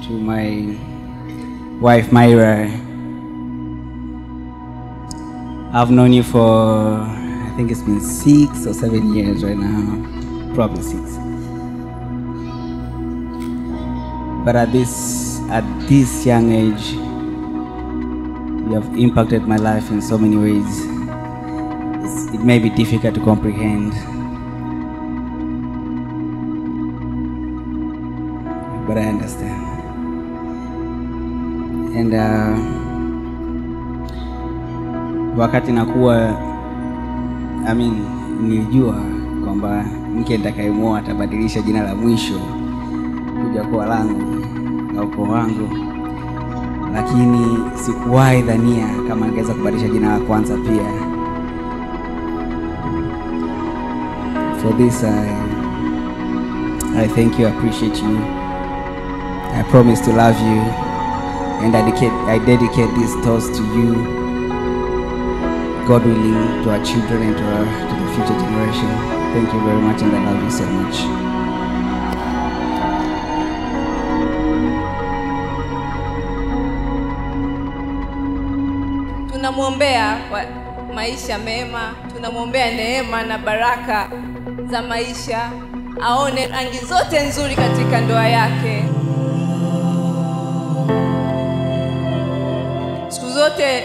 to my wife Myra. I've known you for, I think it's been 6 or 7 years right now, probably 6. But at this young age, you have impacted my life in so many ways. It may be difficult to comprehend, but I understand. And wakati nakuwa, nilijua kwamba mke nitakayemuoa atabadilisha jina la mwisho kuja kuwa langu au kwa wangu, lakini sikuwahi dhania kama angeweza kubadilisha jina la kwanza pia. For this, I thank you, I appreciate you. I promise to love you, and I dedicate this toast to you, God willing, to our children and to the future generation. Thank you very much, and I love you so much. Tunamwombea maisha mema, tunamwombea neema na baraka za maisha, aone rangi zote nzuri katika ndoa yake. Siku zote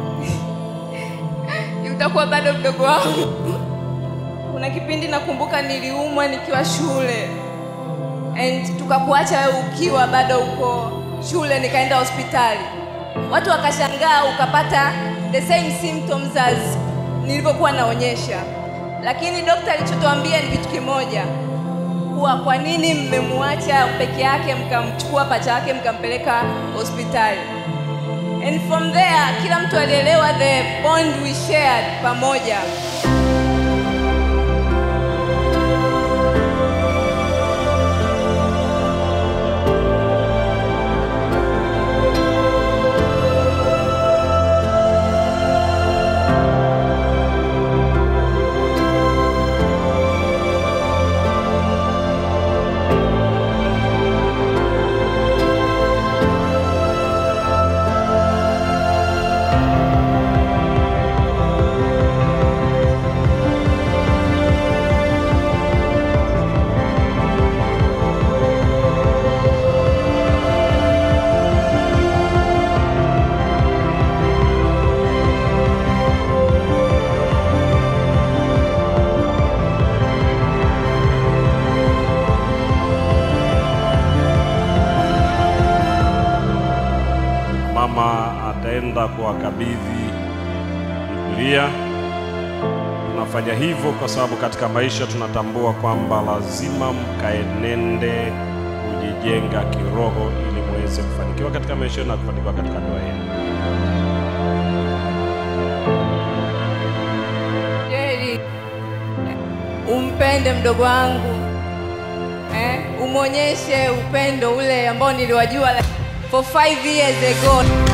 utakuwa bado mdogo wangu. Kuna kipindi nakumbuka niliumwa nikiwa shule, and tukakuacha wewe ukiwa bado uko shule, nikaenda hospitali. Watu wakashangaa ukapata the same symptoms as nilivyokuwa naonyesha. Lakini daktari alichotuambia ni kitu kimoja, kuwa kwa nini mmemwacha peke yake mkamchukua pacha yake mkampeleka hospitali. And from there kila mtu alielewa the bond we shared pamoja. Mama ataenda kuwakabidhi Biblia. Tunafanya hivyo kwa sababu katika maisha tunatambua kwamba lazima mkaenende kujijenga kiroho ili muweze kufanikiwa katika maisha na kufanikiwa katika ndoa yenu. Jerry, umpende mdogo wangu. Umuonyeshe upendo ule ambao niliwajua for 5 years ago.